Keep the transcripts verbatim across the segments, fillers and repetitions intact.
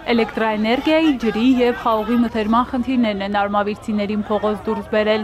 Էլեկտրաէներգիայի, ջրի և խաղողի մթերման խնդիրներն են արմավիրցիներին փողոց դուրս բերել։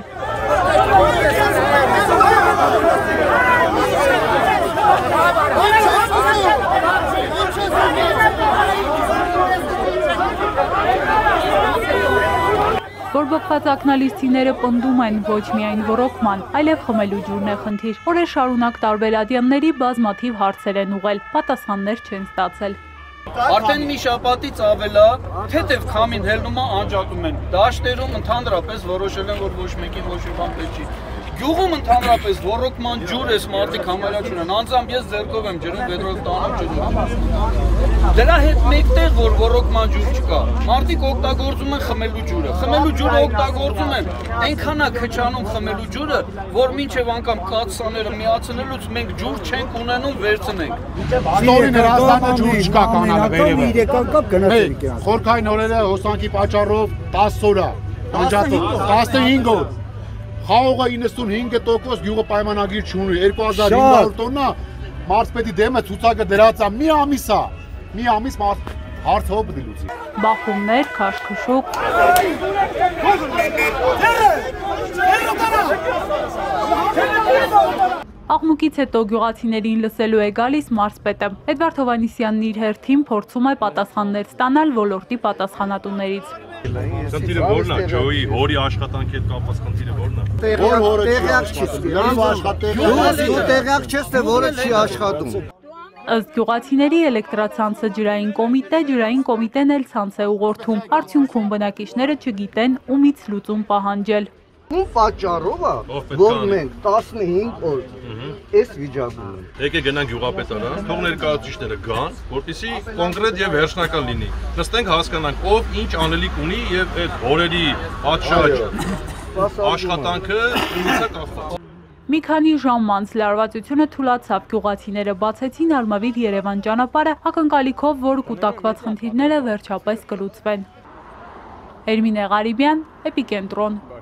Բորբոքված ակնալիստիները պնդում են ոչ միայն ոռոգման, այլև խմելու ջուրն է խնդիր։ Օրեր շարունակ տարբեր ադյանների բազմաթիվ հարցեր են ուղղել, պատասխաններ չեն ստացել։ Արդեն մի շաբաթից ավել է, թեթև քամին հելնում է, անջատում են։ Դաշտերում ընդհանրապես որոշել են, որ ոչ մեկին ոչ մի բան պետք չի։ Գյուղում ընդհանրապես ոռոգման ջուր էս մարդիկ համարյա չունեն, անձամբ ես ձեռքով եմ ջրում, վեդրով տանում ջրում։ Դրա հետ մեկտեղ, որ ոռոգման ջուր չկա, մարդիկ օգտագործում են խմելու ջուրը, խմելու ջուրը օգտագործում են, այնքան է քչանում խմելու ջուրը, որ մինչև անգամ կաթսաները միացնելուց մենք ջուր չենք ունենում, վերցնենք։ Ստորին Հրազդանը ջուր չկա կանալը վերևը։ Խորքային օրերը հոսանքի պատճառով տասը օր է, տասնհինգ օր։ Խաղողը իննսունհինգ տոկոս գյուղը պայմանագիր չունի, երկու հազար հինգ հարյուր տոննա մարզպետի դեմը ցուցակը դրած է, մի ամիս է, մի ամիս հարցը հոբ դիլուցի։ Բախումներ, քաշքշուկ։ Աղմուկից հետո գյուղացիներին լսելու է գալիս մարզպետը։ Էդվարդ Հովհաննիսյանն իր հերթին փորձում է պատասխաններ ստանալ ոլորտի պատասխանատուներից։ Խնդիրը ո՞րն է, Ջոյի հորի աշխատանքի հետ կապված խնդիրը ո՞րն է։ Տեղյակ չես, տեղյակ չես, թե որը չի աշխատում։ Ըստ գյուղացիների էլեկտրացանցը ջրային կոմիտե, ջրային կոմիտեն էլ ցանց է ուղղորդում։ Արդյունքում բնակիչները չգիտեն ումից լուծում պահանջել։ Ում պատճառով է, որ մենք տասնհինգ օր այս վիճակում ենք։ Եկեք գնանք գյուղապետարան, թող ներկայացուցիչները գան, որպեսզի կոնկրետ եւ վերջնական լինի։ Նստենք հասկանանք ով ինչ անելիք ունի եւ այդ հորերի պատշաճ աշխատանքը ումից է կախված։ Մի քանի ժամ անց լարվածությունը թուլացավ, գյուղացիները բացեցին Արմավիր Երևան ճանապարհը ակնկալիքով, որ կուտակված խնդիրները վերջապես կլուծվեն։ Էրմինե Ղարիբյան, Էպիկենտրոն։